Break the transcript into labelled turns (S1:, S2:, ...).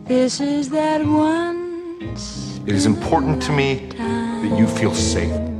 S1: This is that once.
S2: It is important to me that you feel safe.